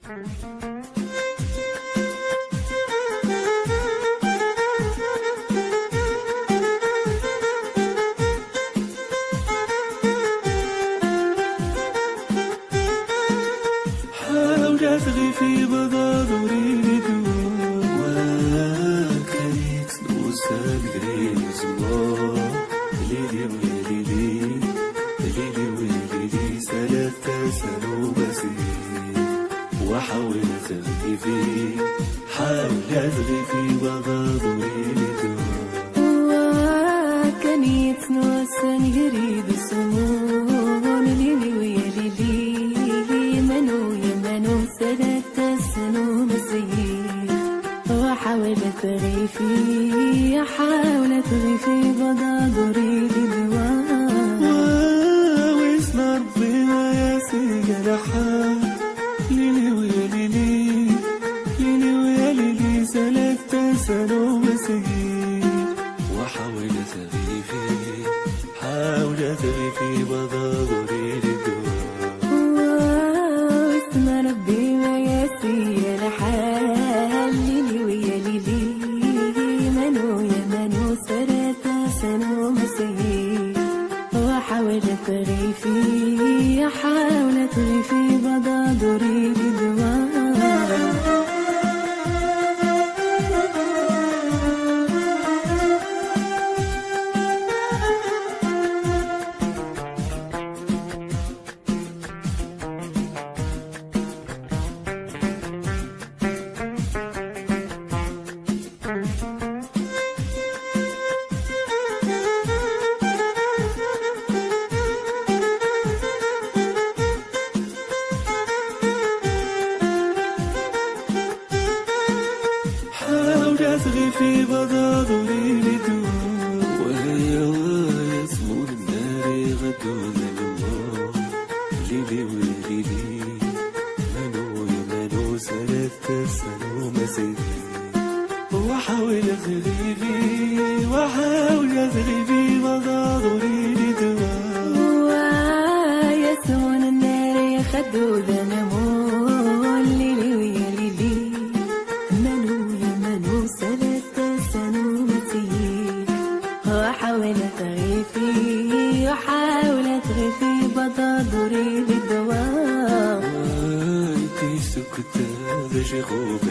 حاولت غيفي بضاد وريد وكانت نوسان غريب زوار ليلي ويلي ليلي ويلي ثلاثة سنة بسيط وحاولت غيفي حاولت غيفي بضاد وريد وكانت نوسان غريب زوار ليلي ويلي ثلاثة سنين زيي وحاولت غيفي حاولت غيفي بضاد وريد دواء واسم ربنا يا سجرحة ليلي ويلي ليلي ويلي ثلاثة سنين زيي وحاولت غيفي حاولت غيفي بضاد وريد دواء ربي ما ياسي الحال ليلي ويا ليلي منو يا منو ثلاثة سنة مسيي وحاولت غيفي حاولت غيفي بضاد وريد دواء حاولت غيفي بضاد وريد وهي يسمون النار غدو ذنوب ليلي ويلي منو يمنو ثلاثة سنة مسيدي وحاولت غيفي وحاولت غيفي بضاد وريد ويسمون النار غدو ذنوب ليلي ويلي وحاولت غيفي وحاولت غيفي بضاد وريد الدواء كي سكت ذا شيخو